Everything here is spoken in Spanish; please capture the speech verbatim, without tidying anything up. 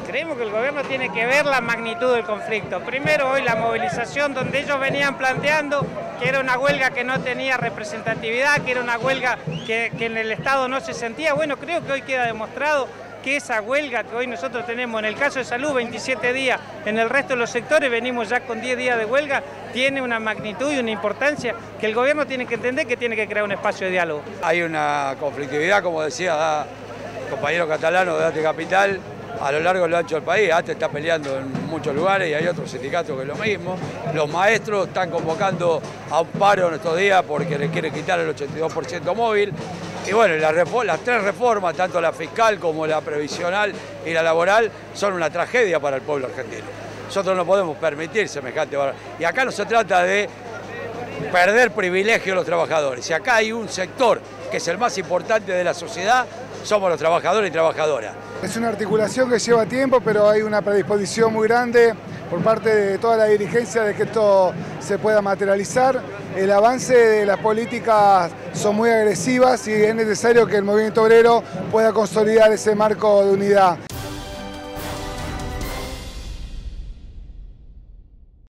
Creemos que el gobierno tiene que ver la magnitud del conflicto. Primero, hoy la movilización donde ellos venían planteando que era una huelga que no tenía representatividad, que era una huelga que, que en el Estado no se sentía. Bueno, creo que hoy queda demostrado que esa huelga que hoy nosotros tenemos en el caso de salud, veintisiete días, en el resto de los sectores venimos ya con diez días de huelga, tiene una magnitud y una importancia que el gobierno tiene que entender que tiene que crear un espacio de diálogo. Hay una conflictividad, como decía el compañero catalano de ATE Capital, a lo largo y lo ancho del país. ATE está peleando en muchos lugares y hay otros sindicatos que es lo mismo. Los maestros están convocando a un paro en estos días porque le quieren quitar el ochenta y dos por ciento móvil. Y bueno, las, las tres reformas, tanto la fiscal como la previsional y la laboral, son una tragedia para el pueblo argentino. Nosotros no podemos permitir semejante valor. Y acá no se trata de perder privilegio a los trabajadores. Si acá hay un sector que es el más importante de la sociedad, somos los trabajadores y trabajadoras. Es una articulación que lleva tiempo, pero hay una predisposición muy grande por parte de toda la dirigencia de que esto se pueda materializar. El avance de las políticas son muy agresivas y es necesario que el movimiento obrero pueda consolidar ese marco de unidad.